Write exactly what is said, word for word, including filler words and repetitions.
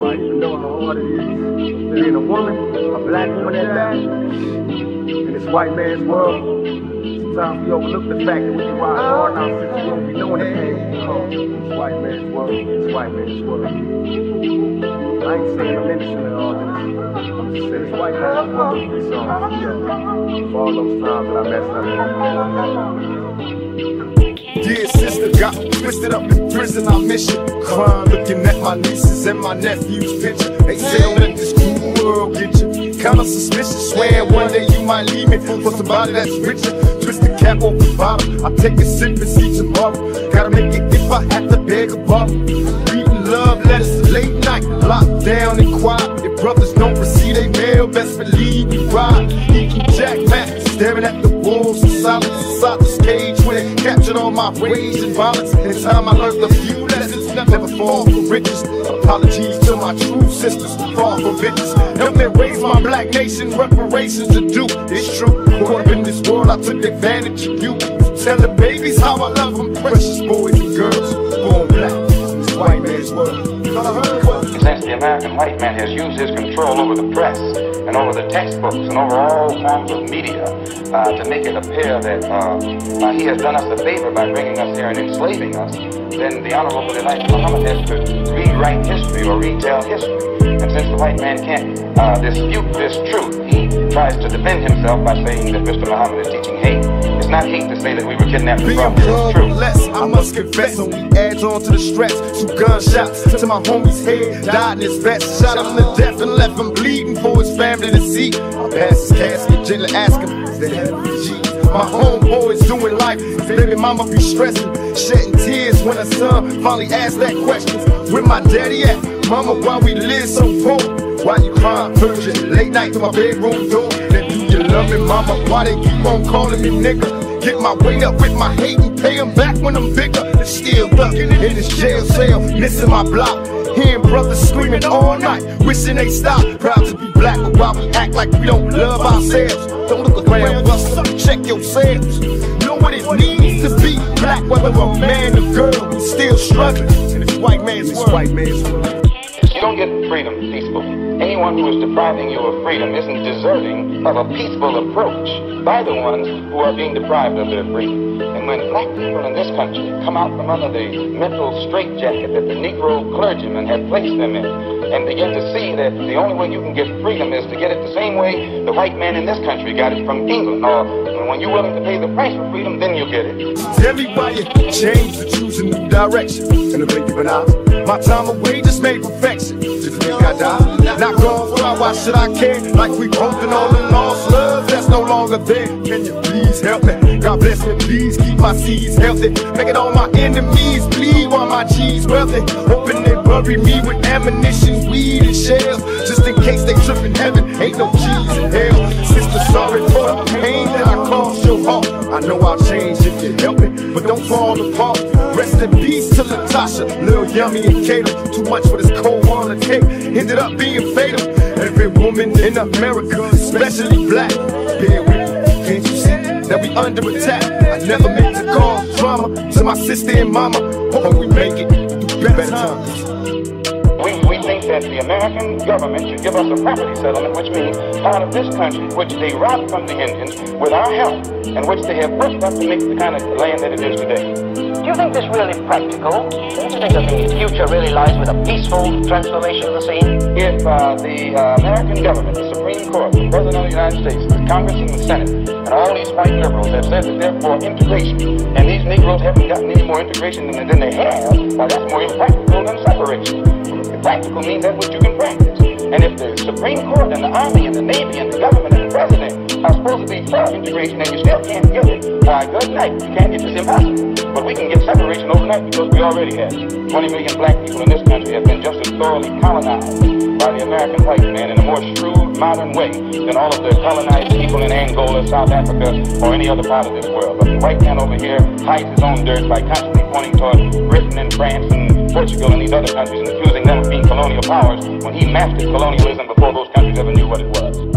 I even know how hard it is being a woman, a black woman at that, in this white man's world. Sometimes we overlook the fact that we can ride hard now since we don't be knowing the pain we cause. This white man's world, this white man's world. I ain't saying I'm innocent at all this. I'm just saying this white man's world. So, yeah, for all those times that I messed up. Dear sister, got me twisted up in prison, I miss you. Crying, looking at my nieces and my nephew's picture. They say don't let this cool world get you. Kinda suspicious, swear one day you might leave me for somebody that's richer. Twist the cap off the bottle, I take a sip and see tomorrow. Gotta make it if I have to beg a bottle. Reading love letters late night, locked down and quiet. If brothers don't receive they mail, best believe we ride. Eating Jack Mac, staring at the walls in silence inside this cage where they captured all my rage and violence. In time I learned a few lessons, never fall for riches. Apologies to my true sisters, fall for bitches. Help me raise my black nation, reparations to do. It's true, caught up in this world, I took advantage of you. Tell the babies how I love them, precious boys and girls, born black, this white man's world. Since the American white man has used his control over the press and over the textbooks and over all forms of media uh, to make it appear that uh, uh, he has done us a favor by bringing us here and enslaving us, then the Honorable Elijah Muhammad has to rewrite history or retell history. And since the white man can't uh, dispute this truth, he tries to defend himself by saying that Mister Muhammad is teaching hate. It's not hate to say that we were kidnapped from. It's true. Less, I must confess, only adds on to the stress. Two gunshots to my homie's head, died in his vest. Shot him to death and left him bleeding for his family to see. I pass his casket, gently ask him, is there heaven? G. My homeboys doing life, his baby mama be stressing, shedding tears when her son finally asked that question. Where my daddy at? Mama, why we live so poor? Why you crying, virgin, late night to my bedroom door? Then do you love me, mama? Why they keep on calling me nigga? Get my weight up with my hate and pay them back when I'm bigger. And still thugging in this jail cell, missing my block. Hearing brothers screaming all night, wishing they stop. Proud to be black, but why we act like we don't love ourselves? Don't look around us, check yourselves. Know what it means to be black, whether a man or girl, we still struggling in this white man's world. White man's world. You don't get freedom peacefully. Anyone who is depriving you of freedom isn't deserving of a peaceful approach by the ones who are being deprived of their freedom. And when black people in this country come out from under the mental straitjacket that the Negro clergymen had placed them in, and begin to see that the only way you can get freedom is to get it the same way the white man in this country got it from England, or when you're willing to pay the price for freedom, then you'll get it. Tell me why you change to choose a new direction in the blink of an eye. My time away just made perfection. Just think I die. Not gone far, why should I care? Like we broken all the lost love that's no longer there. Can you please help me? God bless me, please keep my seeds healthy. Making all my enemies bleed while my G's wealthy. Hoping they bury me with ammunition, weed and shells, just in case they trip in heaven. Ain't no G's in hell. Sister, sorry for the pain that I caused your heart. I know I'll change if you help me, but don't fall apart. Rest in peace to Latasha, Lil Yummy and Kato. Too much for this cold water cake, ended up being fatal. Every woman in America, especially black, bear with me, can't you see that we under attack? I never meant to cause drama to my sister and mama. Hope we make it through better times. We, we think that the American government should give us a property settlement, which means part of this country, which they robbed from the Indians with our help, and which they have worked up to make the kind of land that it is today. Do you think this really practical? Do you think that the future really lies with a peaceful transformation of the scene? If uh, the uh, American government, the Supreme Court, the President of the United States, the Congress and the Senate, and all these white liberals have said that they're for integration, and these Negroes haven't gotten any more integration than, than they have, well, that's more impractical than separation. Practical means that's what you can practice. And if the Supreme Court and the Army and the Navy and the government and the President are supposed to be for integration and you still can't get it, uh, good night, you can't get this impossible. But we can get separation overnight because we already have. twenty million black people in this country have been just as thoroughly colonized by the American white man in a more shrewd, modern way than all of the colonized people in Angola, South Africa, or any other part of this world. But the white man over here hides his own dirt by constantly pointing toward Britain and France and Portugal and these other countries and accusing them of being colonial powers when he mastered colonialism before those countries ever knew what it was.